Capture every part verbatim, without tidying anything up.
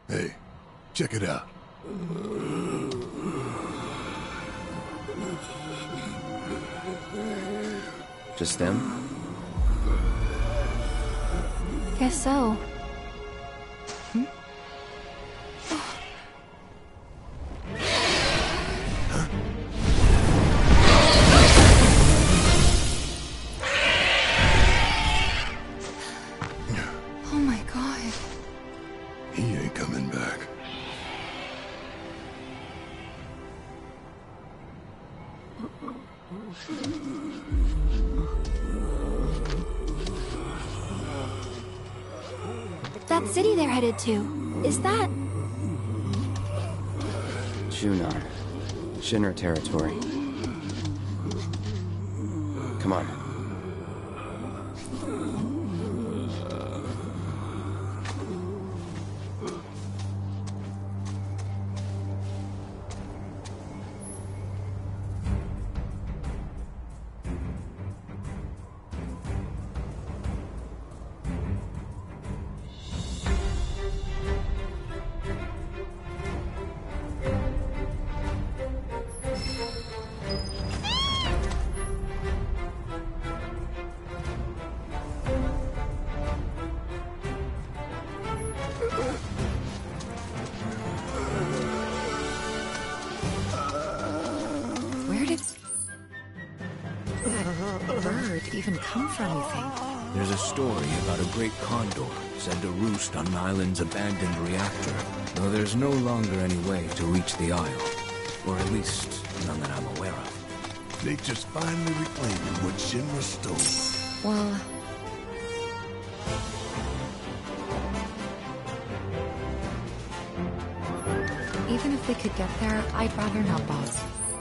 Hey, check it out. Just them? Guess so. Hmm? Oh my god. He ain't coming back. That city they're headed to, is that... Junar. Shinra territory. Come on. Where did that bird even come from, you think? There's a story about a great condor said to roost on an island's abandoned reactor, though there's no longer any way to reach the isle. Or at least, none that I'm aware of. They just finally reclaiming what Shinra stole. Well... even if we could get there, I'd rather not, boss.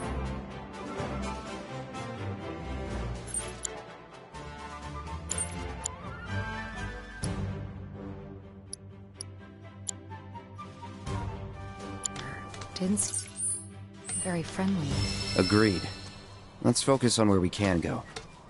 Didn't seem very friendly. Agreed. Let's focus on where we can go.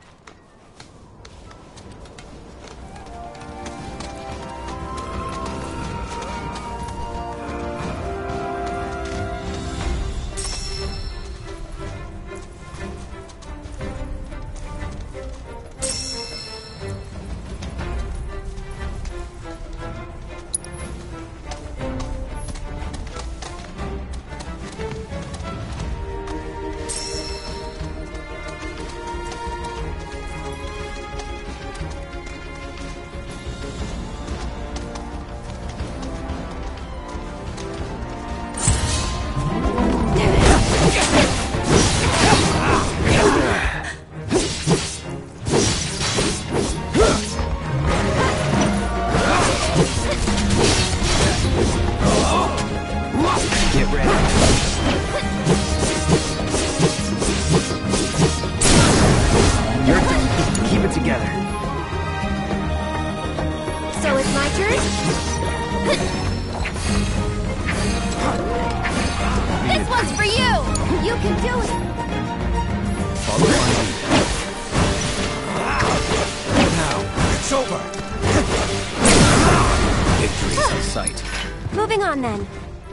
Moving on then.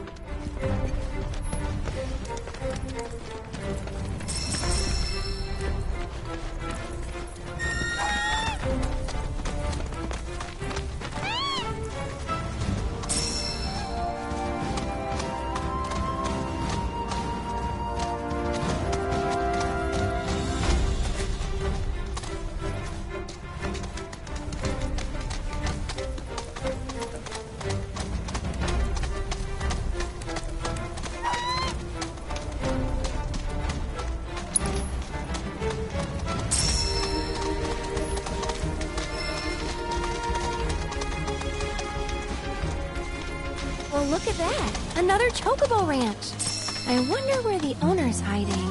Well, look at that. Another Chocobo Ranch. I wonder where the owner's hiding.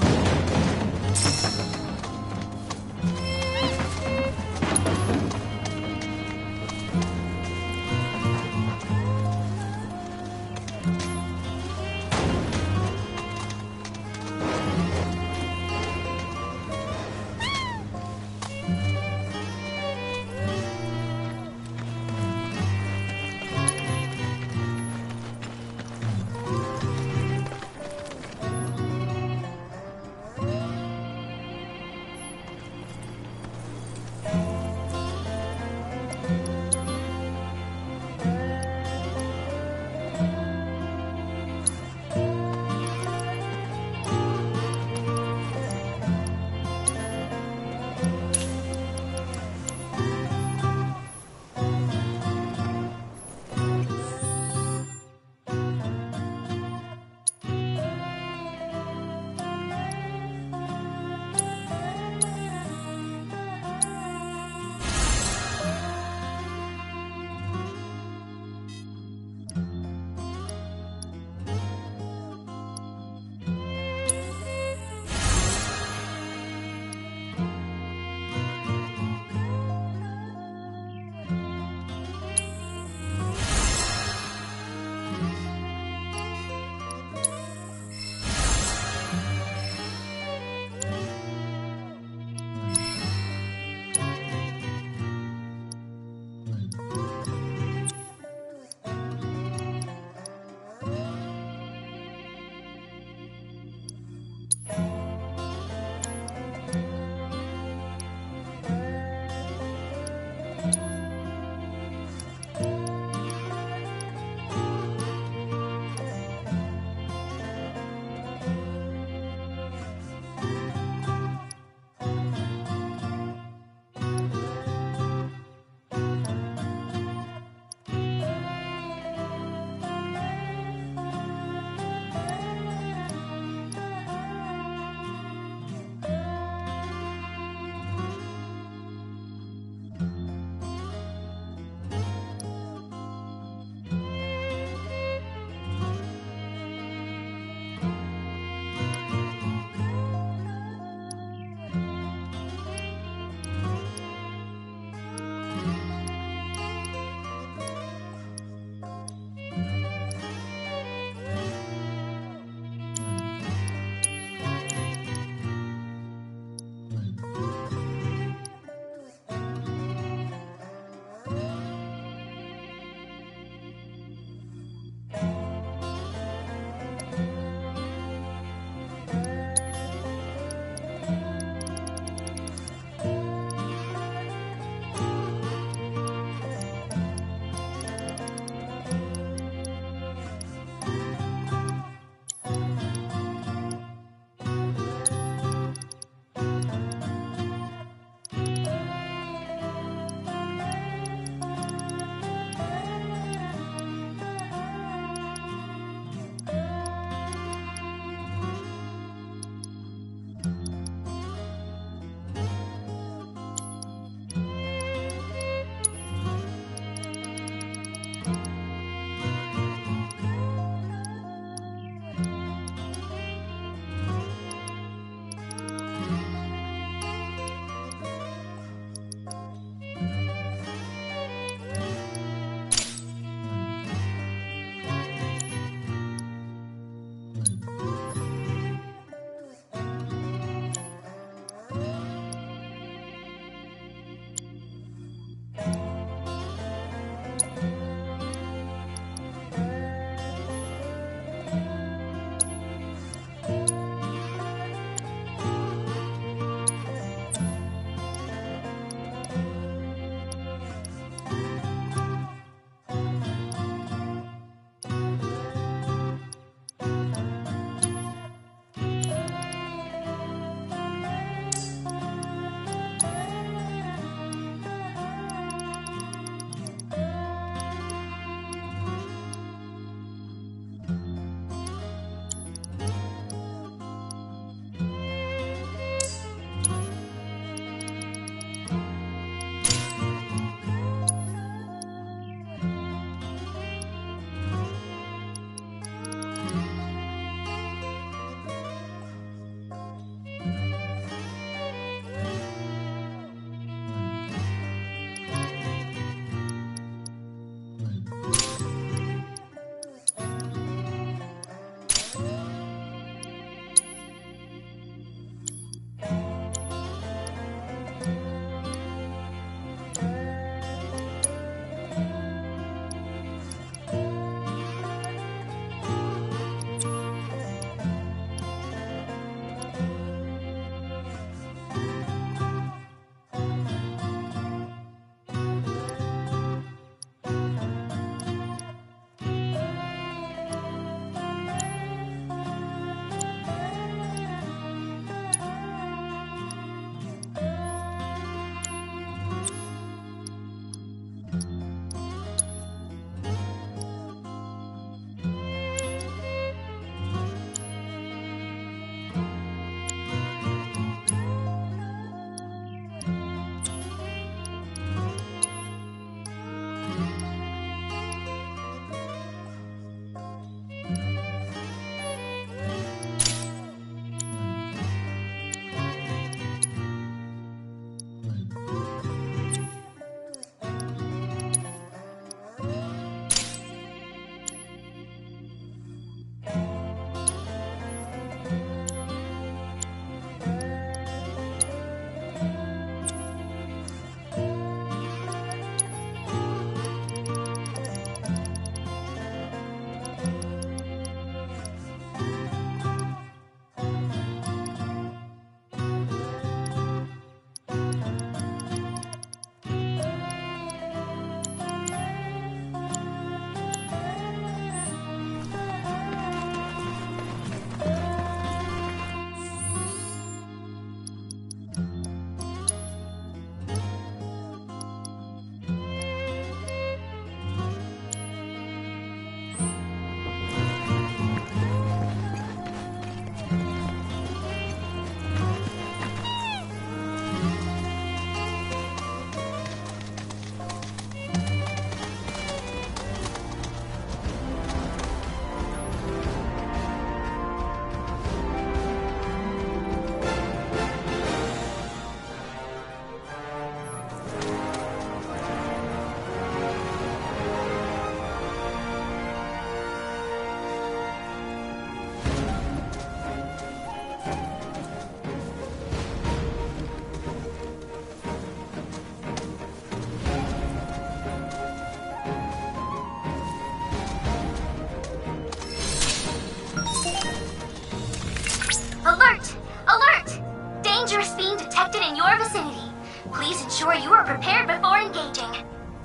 more prepared before engaging.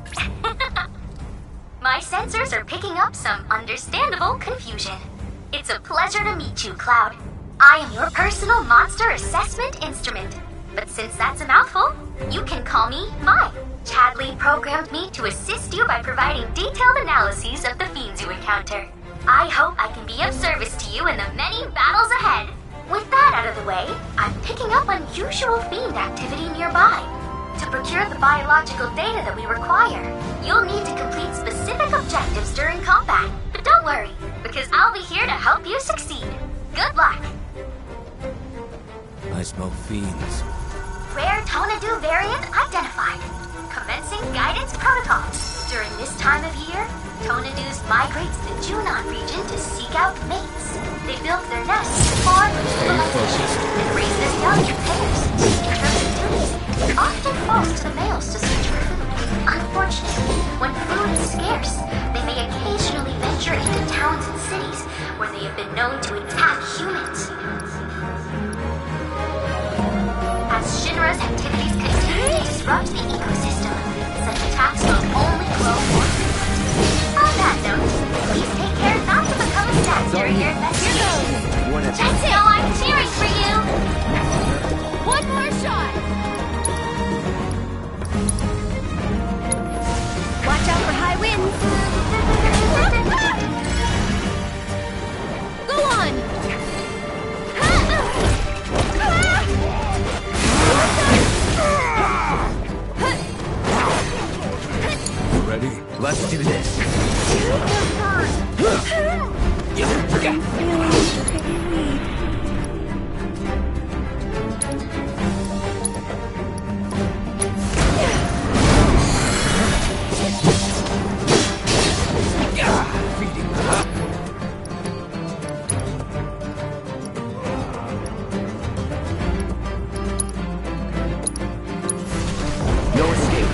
My sensors are picking up some understandable confusion. It's a pleasure to meet you, Cloud. I am your personal monster assessment instrument. But since that's a mouthful, you can call me Mai. Chadley programmed me to assist you by providing detailed analyses of the fiends you encounter. I hope I can be of service to you in the many battles ahead. With that out of the way, I'm picking up unusual fiend activity nearby. To procure the biological data that we require, you'll need to complete specific objectives during combat. But don't worry, because I'll be here to help you succeed. Good luck! I smell fiends. Rare Tonadu variant identified. Commencing guidance protocol. During this time of year, Tonadus migrate to the Junon region to seek out mates. They build their nests far from civilization and raise their young in pairs. In terms of duties, it often falls to the males to search for food. Unfortunately, when food is scarce, they may occasionally venture into towns and cities where they have been known to attack humans. As Shinra's activities continue to disrupt the ecosystem, such attacks will only grow more frequent. On that note, please take care not to become a stat during your investigations. Just know I'm cheering for you! One more shot! Watch out for high winds! Go on! Ready? Let's do this. No escape.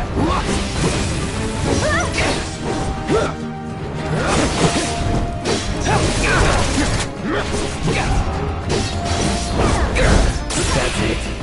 That's it.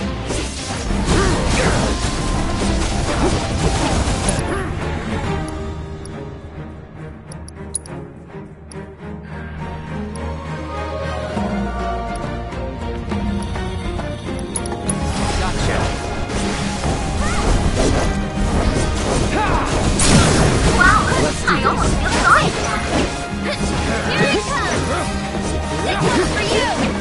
Wow, I almost feel sorry for that. Here it comes! It comes for you!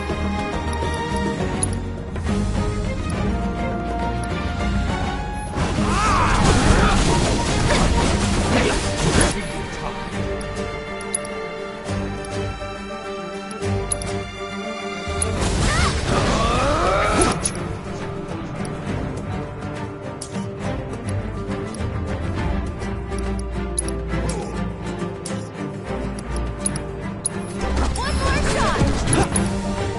One more shot!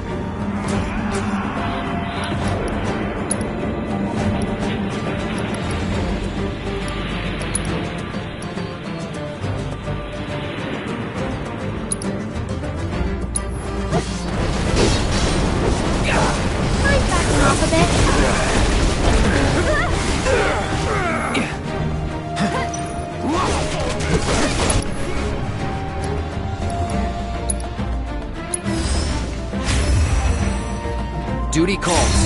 Mind backing off a bit? Duty calls.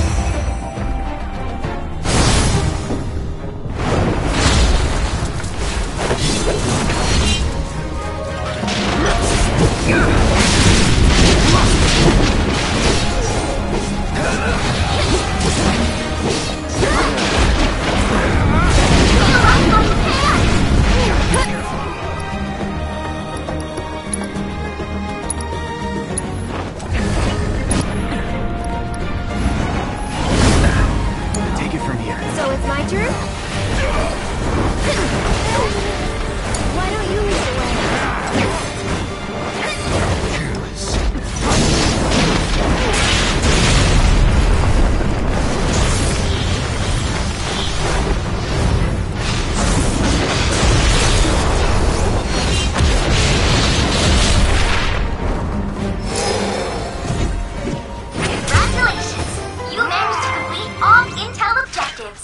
Take it from here. So it's my turn? Why don't you lead the way? Congratulations! You managed to complete all intel objectives.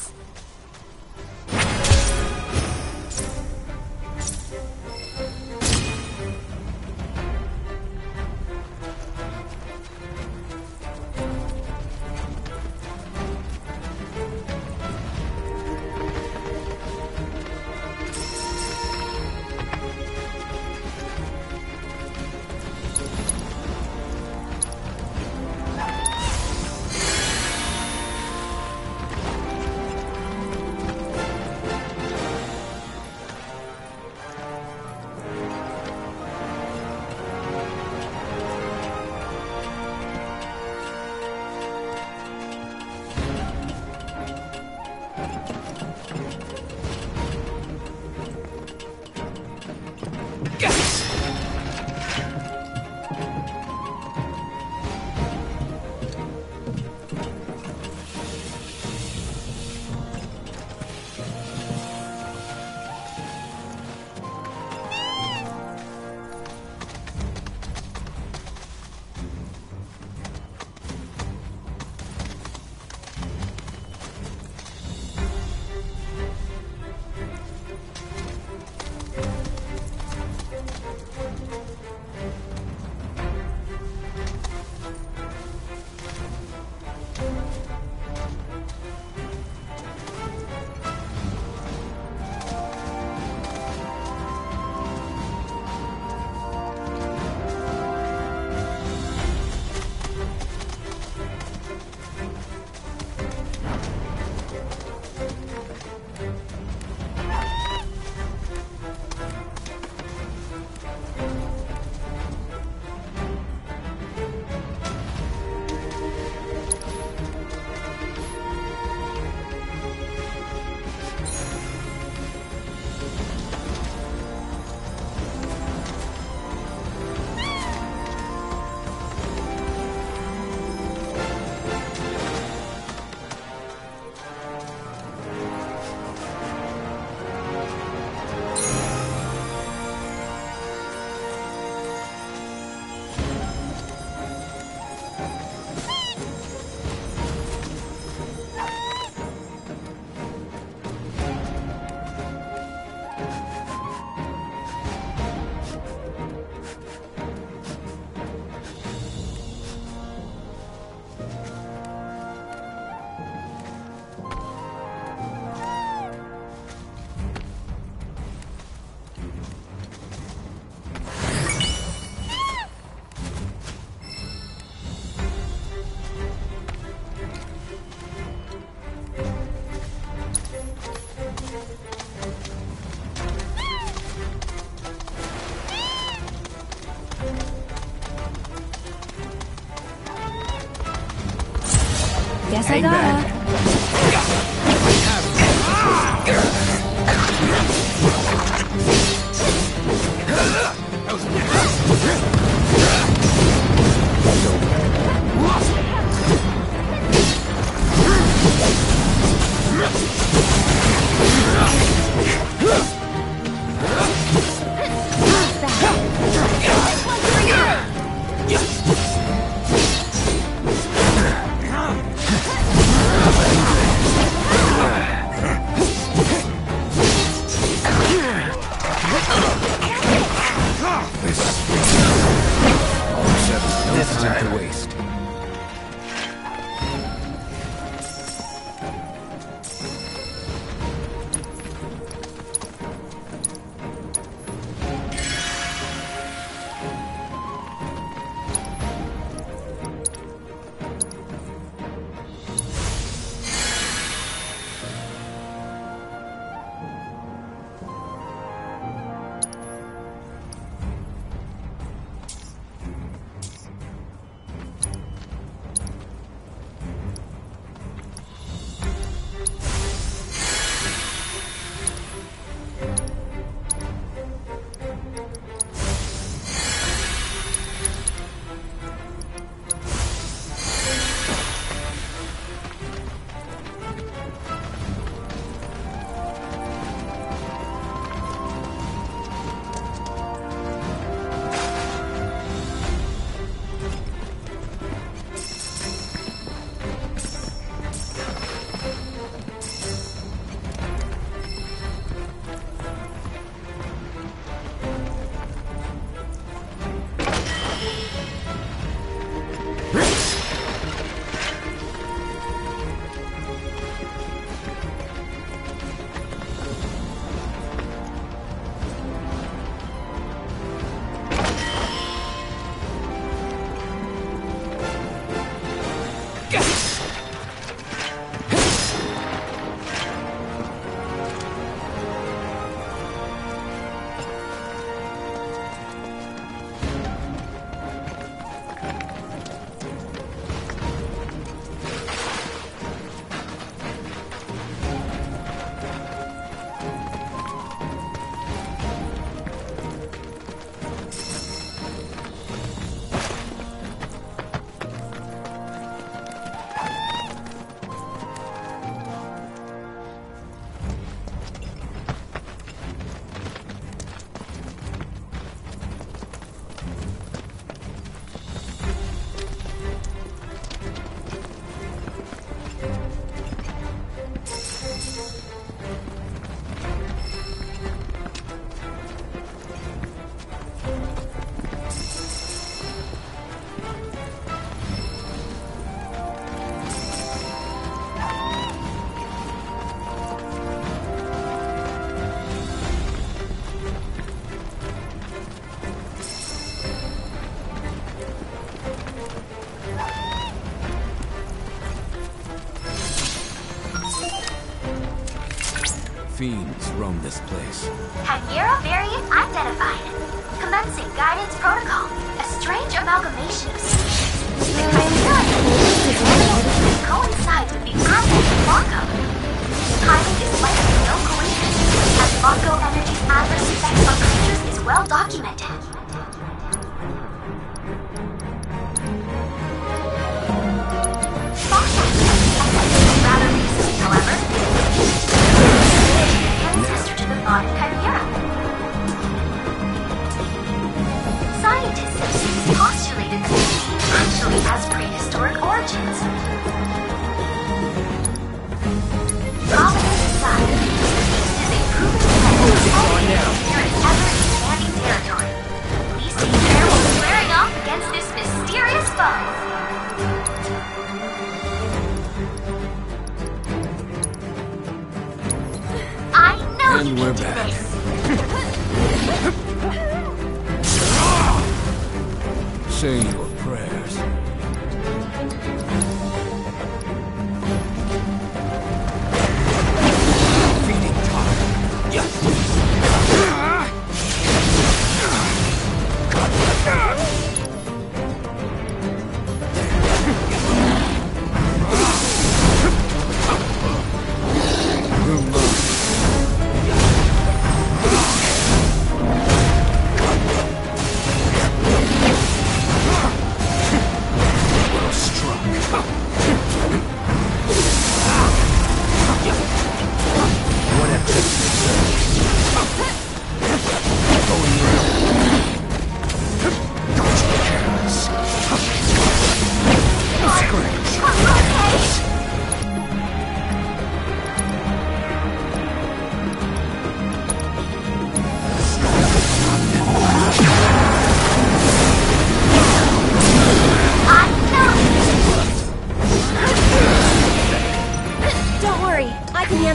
Guess I gotta. Time to waste. Fiends roam this place. Chimera variant identified. Commencing guidance protocol. A strange amalgamation of species. The Chimera evolution coincides with the advent of Mako. Timing is likely no coincidence, as Mako energy's adverse effects on creatures is well documented. Rather recent, however, ancestor to the modern Chimera. Scientists have since postulated that the species actually has prehistoric origins. Providence aside, this is a proven threat here in ever-expanding territory. Please take care while squaring off against this mysterious foe. I know you And can we're do back. this. Say your prayers. Feeding time. Yes.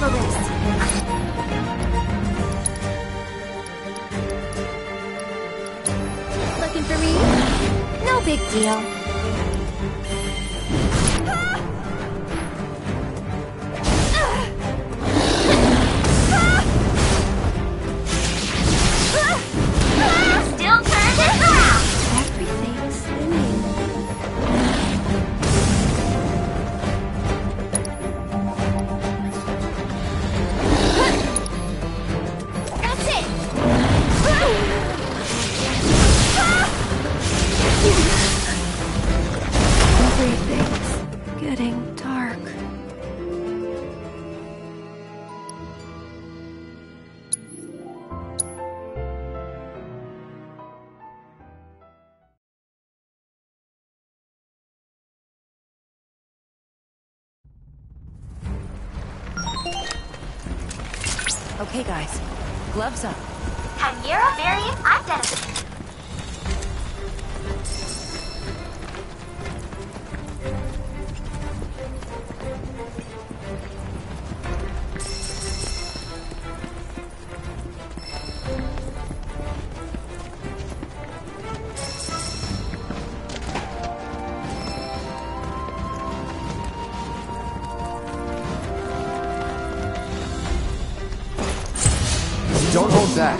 handle this. Looking for me? No big deal. Still turn this around! Everything's spinning. That's it! Everything's getting dark. Okay, guys. Gloves up. Chimera variant identified. Don't hold back.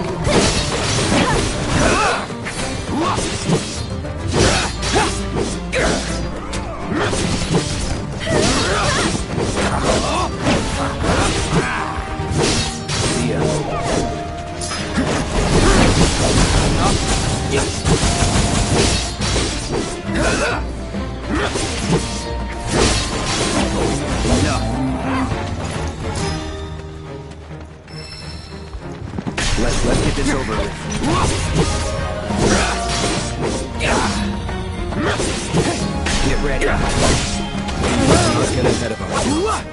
Let's, let's get this over with. Get ready. Let's get ahead of us.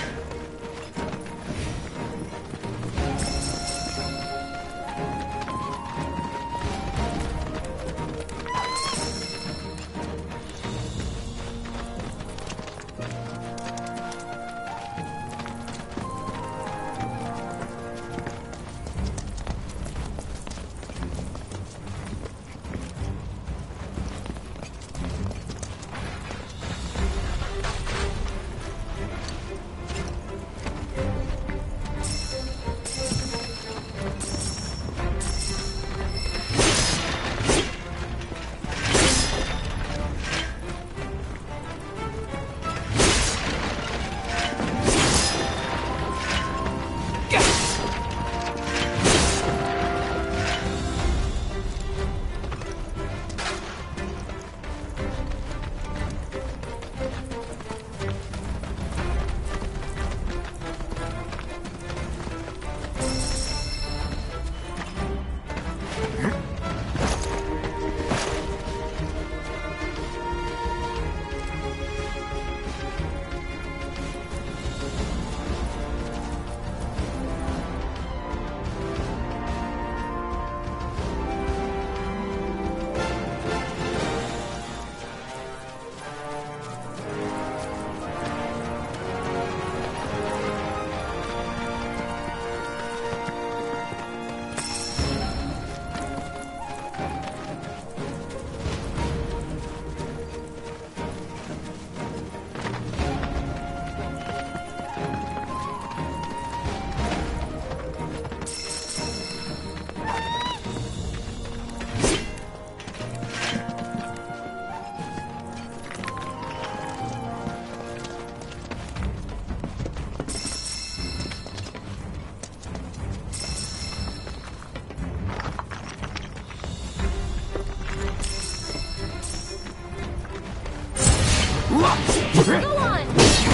Go on!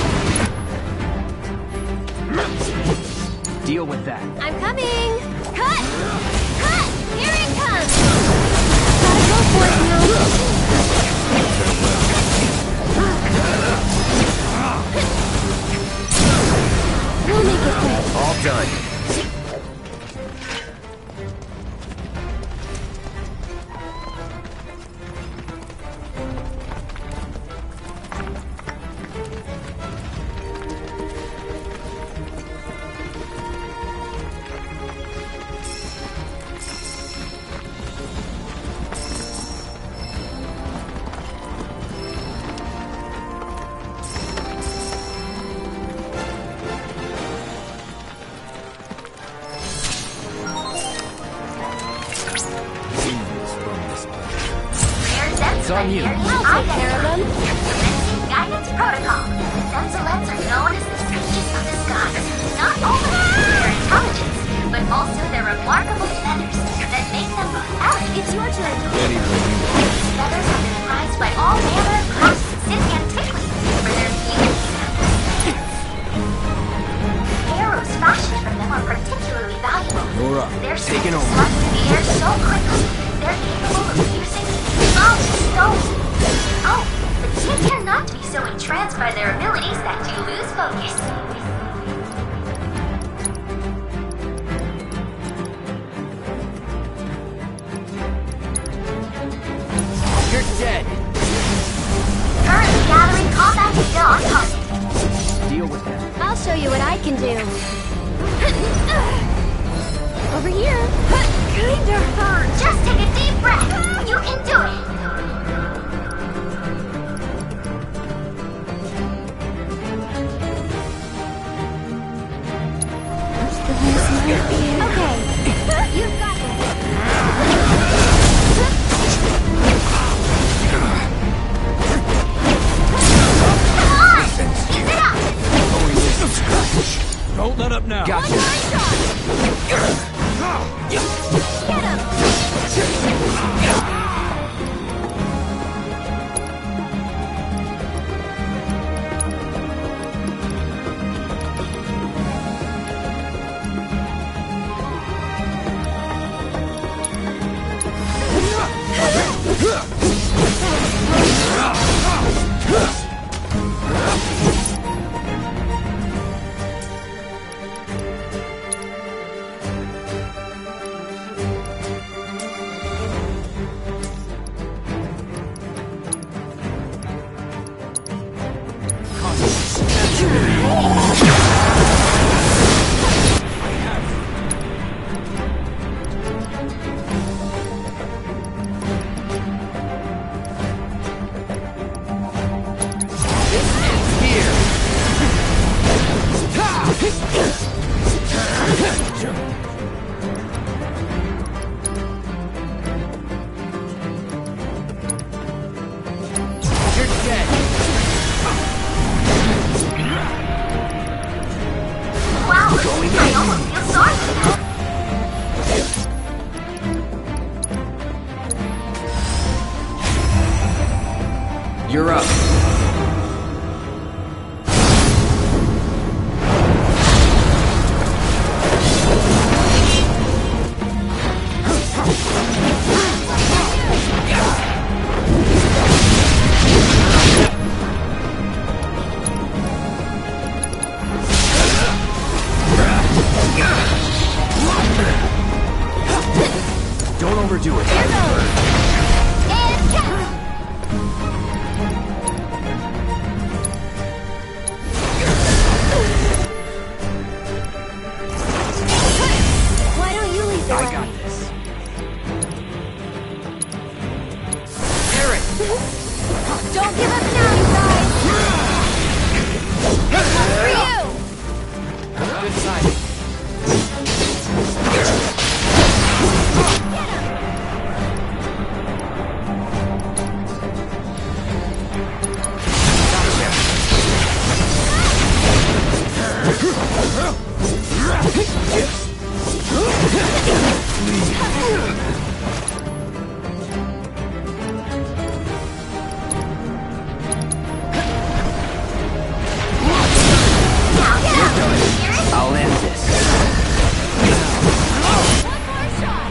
Deal with that. I'm coming! Cut! Cut! Here it comes! Gotta go for it now. We'll make it quick. All done. It's on you. I'll take care of them. Commencing guidance protocol. Zemzalets are known as the sages of the skies, not only for their intelligence, but also their remarkable feathers that make them both elegant. It's your turn. Anyway, These feathers have been prized by all manner of craftsmen since antiquity for their beauty. Arrows fashioned from them are particularly valuable. you're up. Their Taking speed over. slugs through the air so quickly, they're capable of piercing solid stone. Oh, but take care not to be so entranced by their abilities that you lose focus. You're dead. Currently gathering combat data on target. Deal with that. I'll show you what I can do. Over here. Kinda hurt. Just take a deep breath. You can do it. Okay. You've got this. Come on! Keep it up! Don't let up now. Gotcha. Get him. You're dead. Wow, I almost feel sorry for them. You're up. Don't overdo it. And go. Why don't you lead the I way? got this. Eric! Don't give up now, you guys. This one's for you. Good timing. I'll end this. One more shot.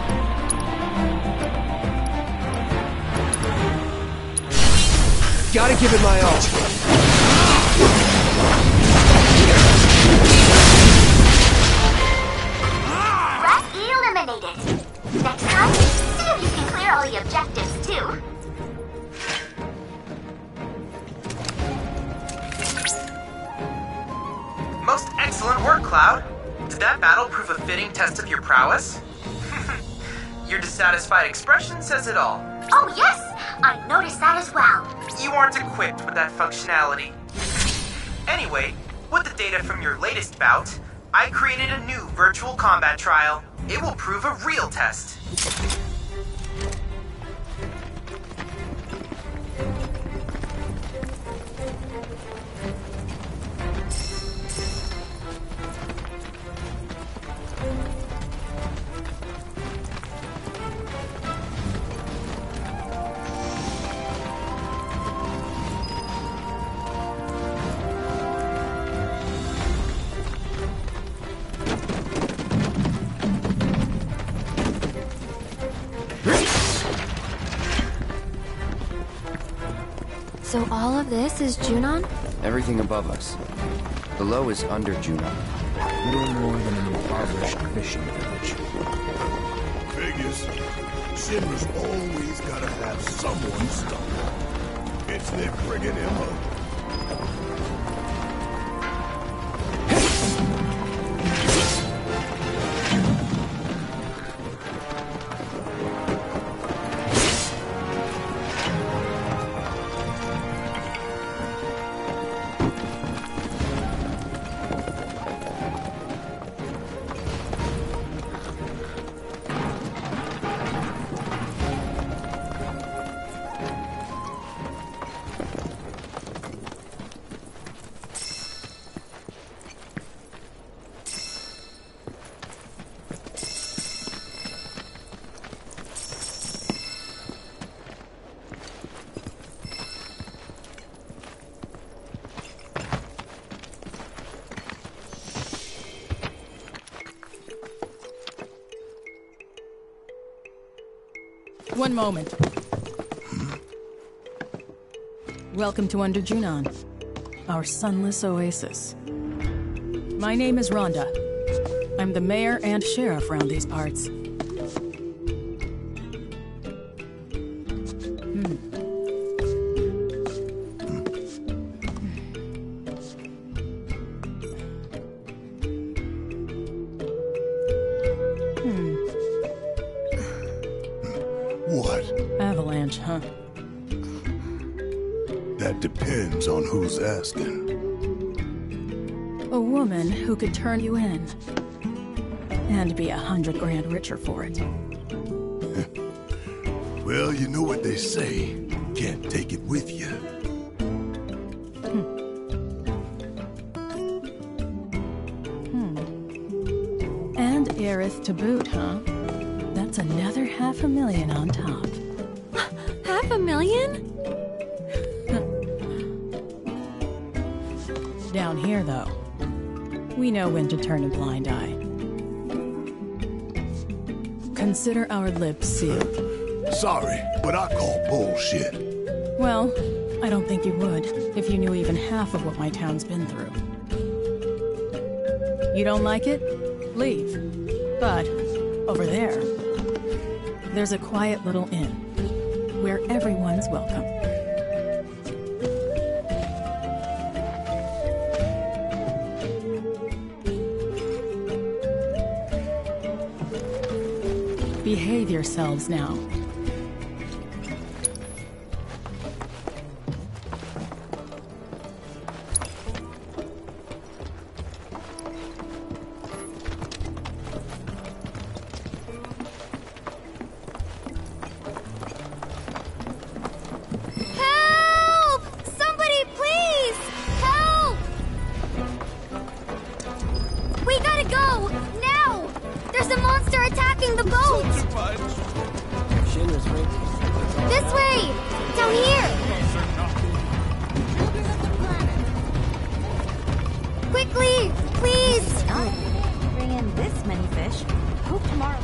Gotta give it my all. Threat eliminated. Next time, see if you can clear all the objectives too. Most excellent work, Cloud. Did that battle prove a fitting test of your prowess? Your dissatisfied expression says it all. Oh yes, I noticed that as well. You aren't equipped with that functionality. Anyway, with the data from your latest bout, I created a new virtual combat trial. It will prove a real test. So all of this is Junon? Everything above us. Below is under Junon. Little more than an impoverished fishing village. Vegas, Shinra's always gotta have someone stuck. It's their friggin' M O. One moment. Welcome to Under Junon, our sunless oasis. My name is Rhonda. I'm the mayor and sheriff around these parts. Hmm. Hmm. What? Avalanche, huh? That depends on who's asking. A woman who could turn you in. And be a hundred grand richer for it. Well, you know what they say. Can't take it with you. Hmm. Hmm. And Aerith to boot, huh? That's another half a million on top. Half a million? Down here, though, we know when to turn a blind eye. Consider our lips sealed. Sorry, but I call bullshit. Well, I don't think you would, if you knew even half of what my town's been through. You don't like it? Leave. But, over there, there's a quiet little inn, where everyone's welcome. Behave yourselves now. Help! Somebody, please! Help! We gotta go! Now! There's a monster attacking the boat! This way! Down here! Quickly! Please! Stop. Bring in this many fish. Hope tomorrow.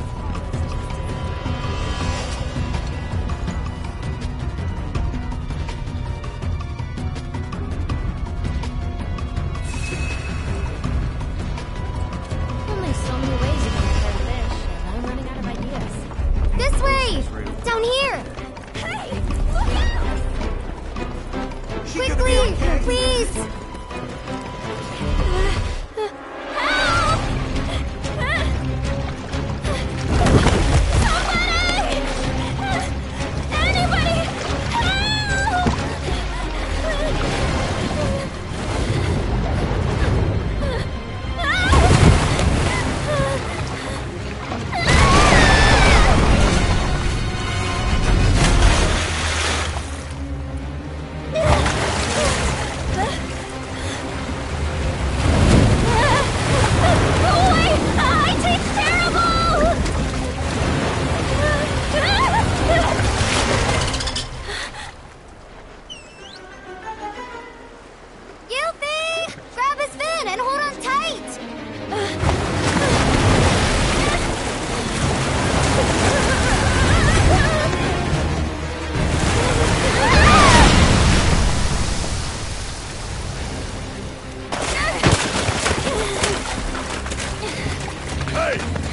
Only so many ways you can prepare fish, and I'm running out of ideas. This way! Down here! Hey! Look out! Quickly! Please! Help!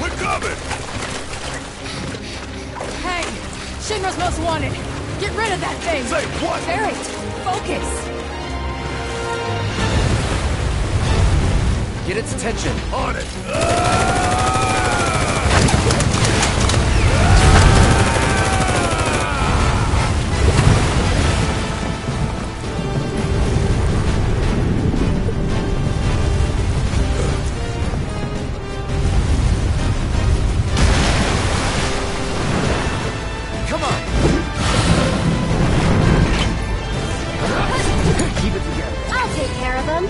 We're coming! Hey! Shinra's most wanted! Get rid of that thing! Say what? Barret! Focus! Get its attention. On it! Come on! Keep it together. I'll take care of them.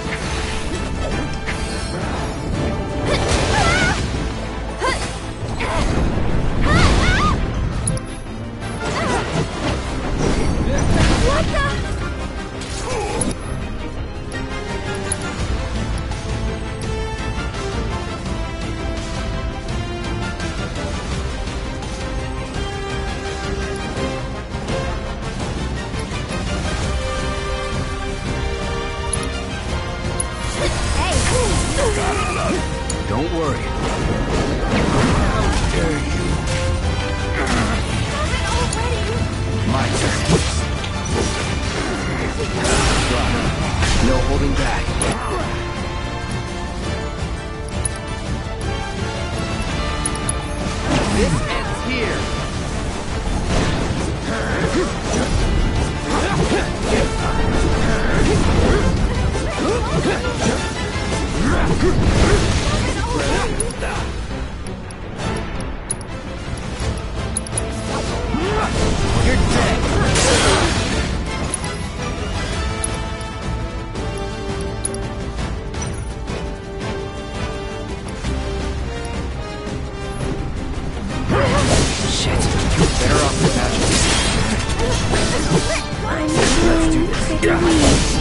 What the? Don't worry. How dare you? My turn. No holding back. This ends here. You're dead. Shit. Better off the magic. Let's do this.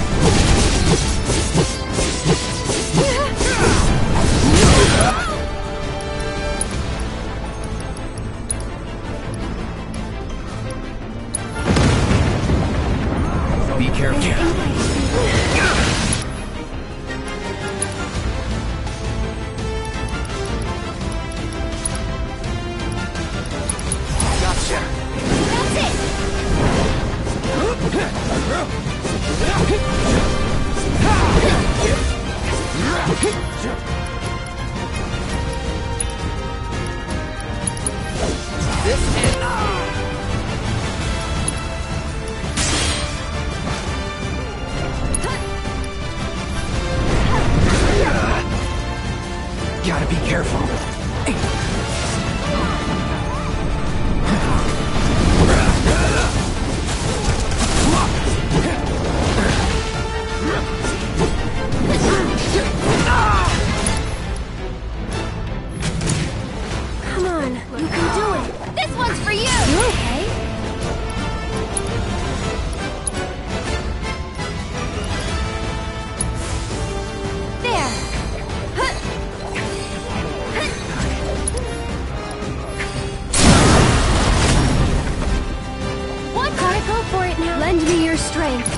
Be careful. Gotcha. This ends. Gotta be careful. Come on, you can do it. This one's for you. You okay? There. What? Gotta go for it now. Lend me your strength.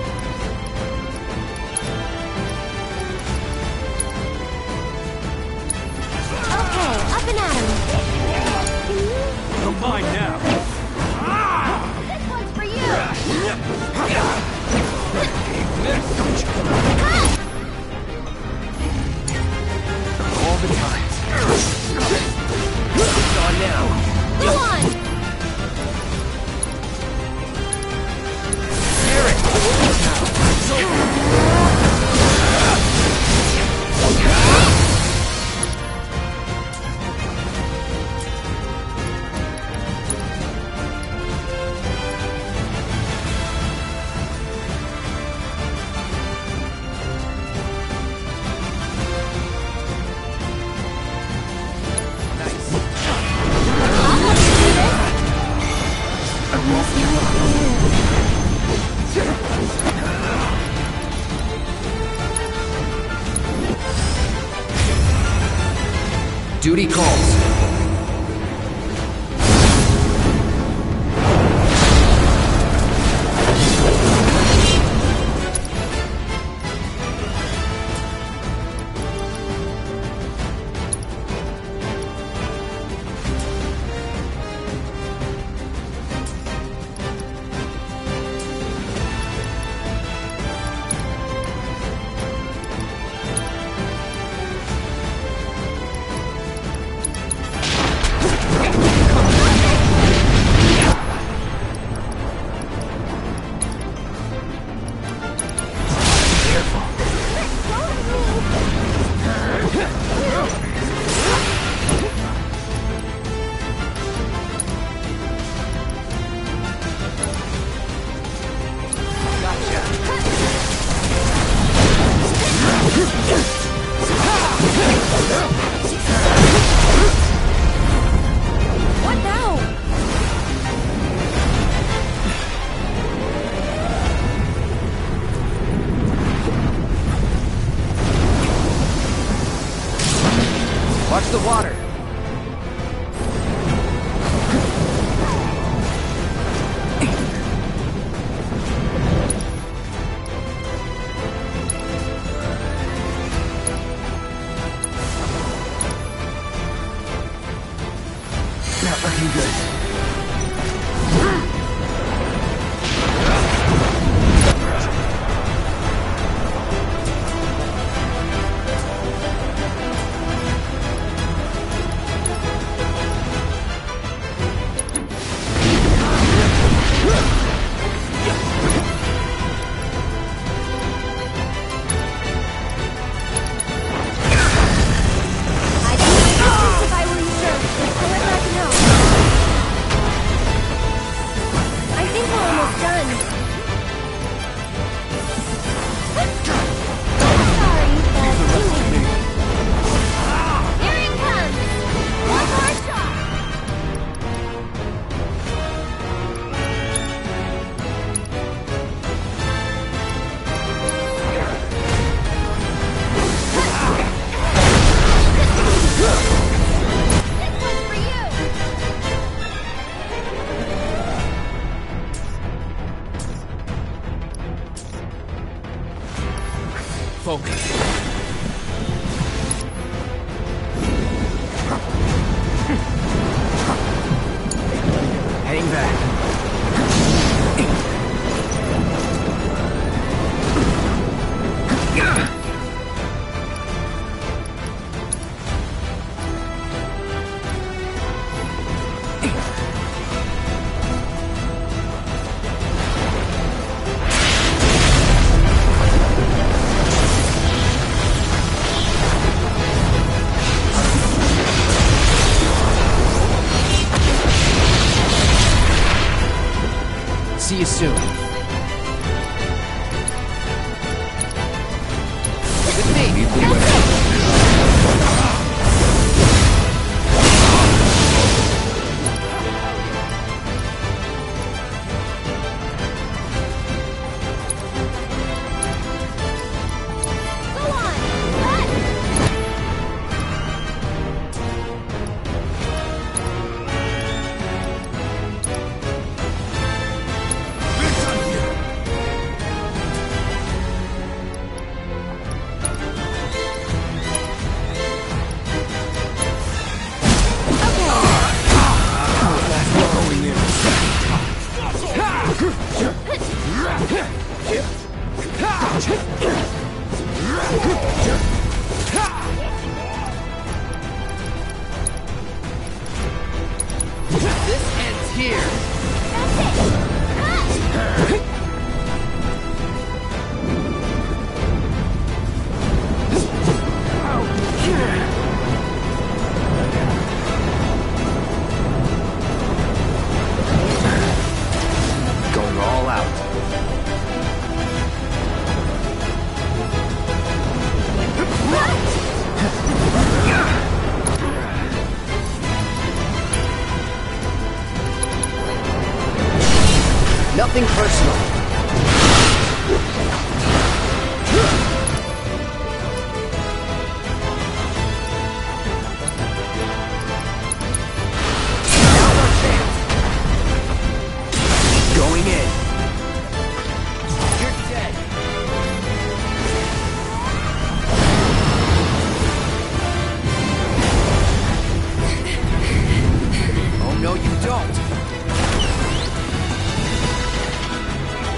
Okay, up and at him. You're mine now. This one's for you. All the times. It's on now. Go on. Duty calls. Watch the water. Not looking good. Focus. Heading back. See you soon. With me. This ends here. Going all out. Nothing personal. Going in. You're dead. Oh no, you don't.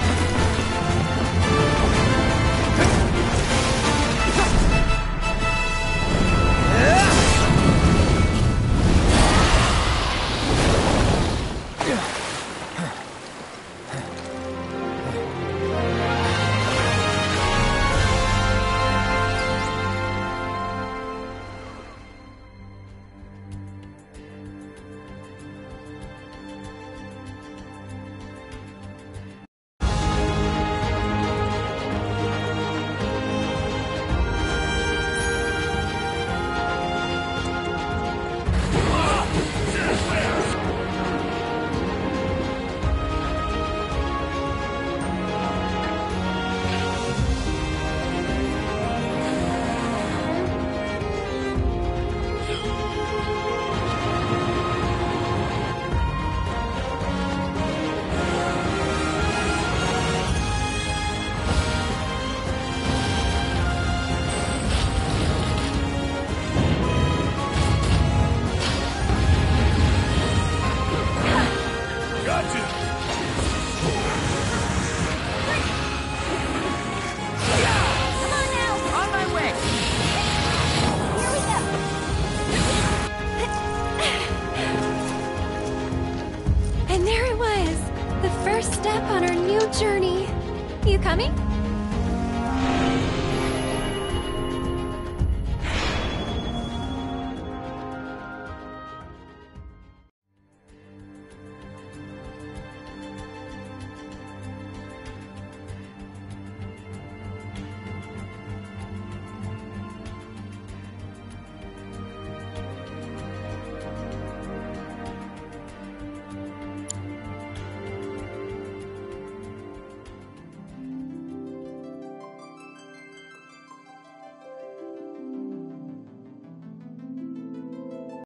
journey. You coming?